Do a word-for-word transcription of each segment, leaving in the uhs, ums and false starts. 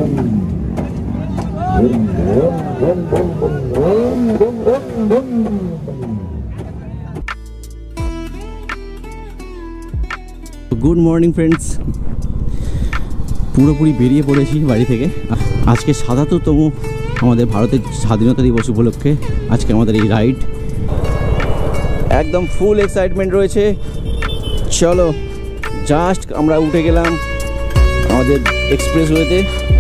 Good morning friends, পুরোপুরি বেরিয়ে পড়েছি বাড়ি থেকে। আজকে সাতাত্তরতম আমাদের ভারতের স্বাধীনতা দিবস উপলক্ষে আজকে আমাদের এই রাইড, একদম ফুল এক্সাইটমেন্ট রয়েছে। চলো, জাস্ট আমরা উঠে গেলাম আমাদের এক্সপ্রেসওয়েতে।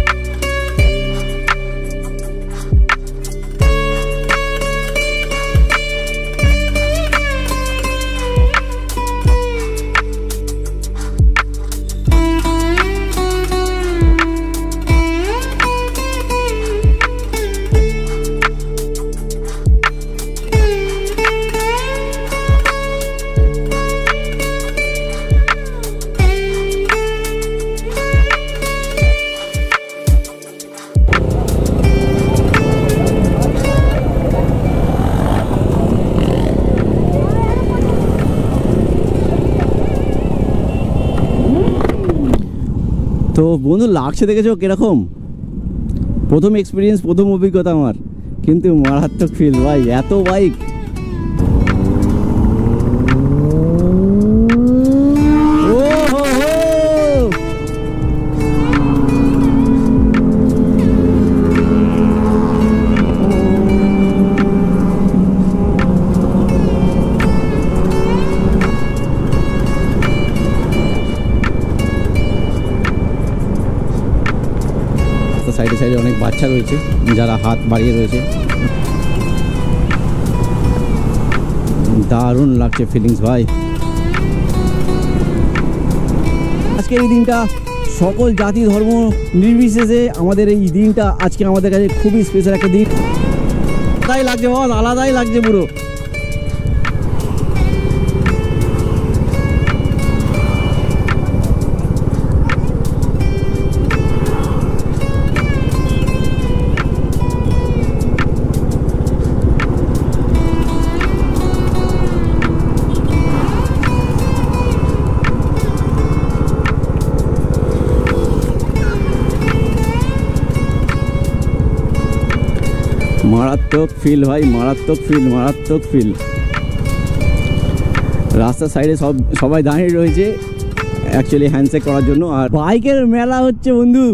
তো বন্ধু, লাগছে দেখেছো কিরকম? প্রথম এক্সপিরিয়েন্স, প্রথম অভিজ্ঞতা আমার, কিন্তু মারাত্মক ফিল ভাই, এত বাইক। সাইডে সাইডে অনেক বাচ্চা রয়েছে যারা হাত বাড়িয়ে রয়েছে। দারুণ লাগছে ফিলিংস ভাই। আজকের এই দিনটা সকল জাতি ধর্ম নির্বিশেষে আমাদের এই দিনটা আজকে আমাদের কাছে খুবই স্পেশাল একটা দিন। আলাদাই লাগছে বল, আলাদাই লাগছে পুরো। মারাত্মক ফিল ভাই, মারাত্মক ফিল, মারাত্মক ফিল। রাস্তার সাইডে সব সবাই দাঁড়িয়ে রয়েছে অ্যাকচুয়ালি হ্যান্ডশেক করার জন্য। আর বাইকের মেলা হচ্ছে বন্ধু।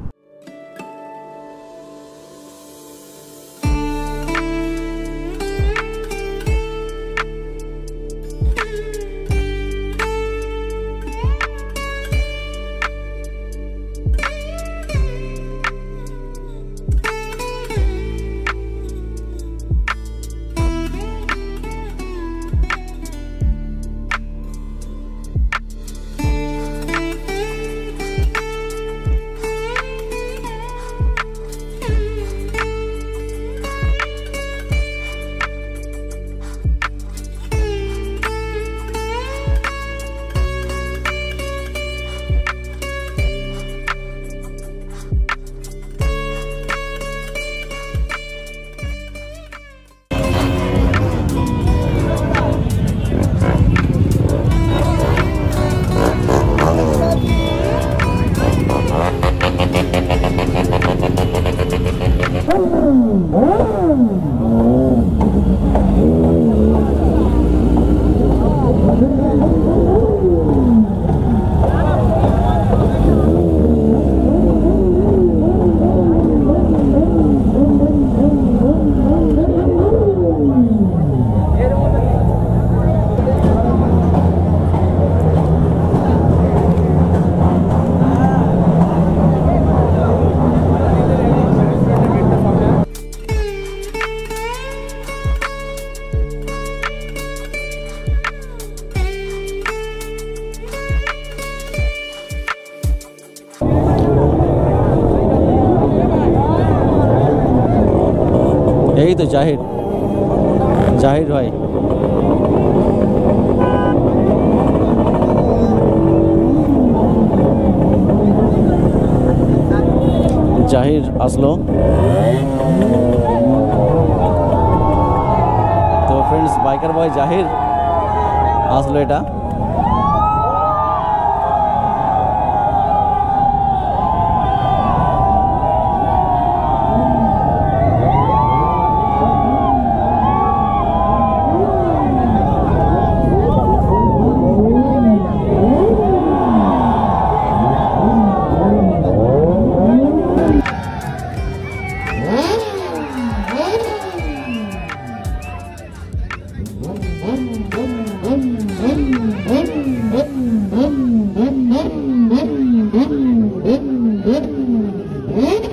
এই তো জাহির, জাহির ভাই। জাহির আসলো। তো ফ্রেন্ডস, বাইকার বয় জাহির আসলো। এটা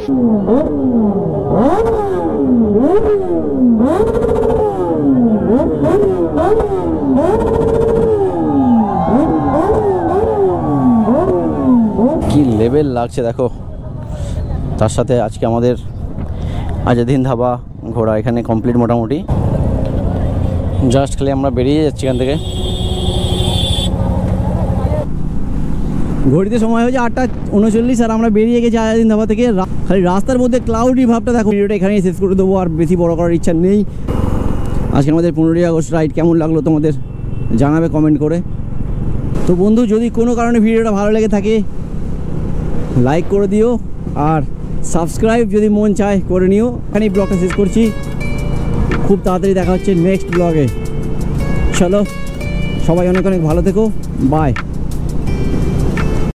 কি লেভেল লাগছে দেখো। তার সাথে আজকে আমাদের আজাদ হিন্দ ধাবা ঘোরা এখানে কমপ্লিট মোটামুটি। জাস্ট খালি আমরা বেরিয়ে যাচ্ছি এখান থেকে। ঘড়িতে সময় হয়েছে আটটা উনচল্লিশ আর আমরা বেরিয়ে গেছি আজাদ হিন্দ ধাবা থেকে। খালি রাস্তার মধ্যে ক্লাউডি ভাবটা দেখো। ভিডিওটা এখানেই শেষ করে দেবো, আর বেশি বড় করার ইচ্ছা নেই। আজকে আমাদের পনেরোই আগস্ট রাইড কেমন লাগলো তোমাদের জানাবে কমেন্ট করে। তো বন্ধু, যদি কোনো কারণে ভিডিওটা ভালো লেগে থাকে লাইক করে দিও, আর সাবস্ক্রাইব যদি মন চায় করে নিও। এখানেই ব্লগটা শেষ করছি। খুব তাড়াতাড়ি দেখা হচ্ছে নেক্সট ব্লগে। চলো, সবাই অনেক অনেক ভালো থেকো। বাই।